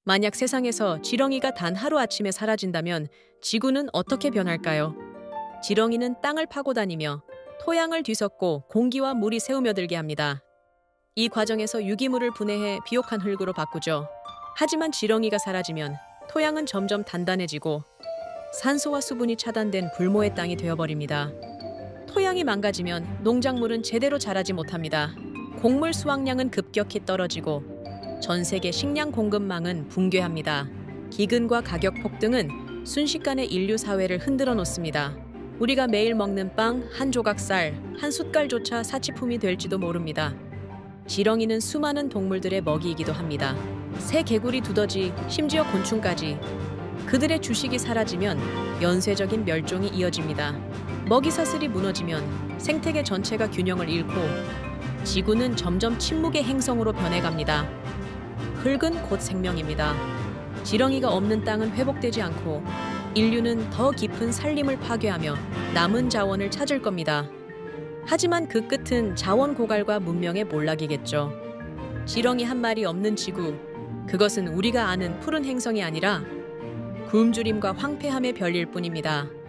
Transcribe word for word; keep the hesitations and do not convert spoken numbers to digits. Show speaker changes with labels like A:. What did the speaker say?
A: 만약 세상에서 지렁이가 단 하루아침에 사라진다면 지구는 어떻게 변할까요? 지렁이는 땅을 파고 다니며 토양을 뒤섞고 공기와 물이 새우며들게 합니다. 이 과정에서 유기물을 분해해 비옥한 흙으로 바꾸죠. 하지만 지렁이가 사라지면 토양은 점점 단단해지고 산소와 수분이 차단된 불모의 땅이 되어버립니다. 토양이 망가지면 농작물은 제대로 자라지 못합니다. 곡물 수확량은 급격히 떨어지고 전 세계 식량 공급망은 붕괴합니다. 기근과 가격 폭등은 순식간에 인류 사회를 흔들어 놓습니다. 우리가 매일 먹는 빵, 한 조각 쌀, 한 숟갈조차 사치품이 될지도 모릅니다. 지렁이는 수많은 동물들의 먹이이기도 합니다. 새, 개구리, 두더지, 심지어 곤충까지. 그들의 주식이 사라지면 연쇄적인 멸종이 이어집니다. 먹이사슬이 무너지면 생태계 전체가 균형을 잃고 지구는 점점 침묵의 행성으로 변해갑니다. 흙은 곧 생명입니다. 지렁이가 없는 땅은 회복되지 않고 인류는 더 깊은 산림을 파괴하며 남은 자원을 찾을 겁니다. 하지만 그 끝은 자원 고갈과 문명의 몰락이겠죠. 지렁이 한 마리 없는 지구, 그것은 우리가 아는 푸른 행성이 아니라 굶주림과 황폐함의 별일 뿐입니다.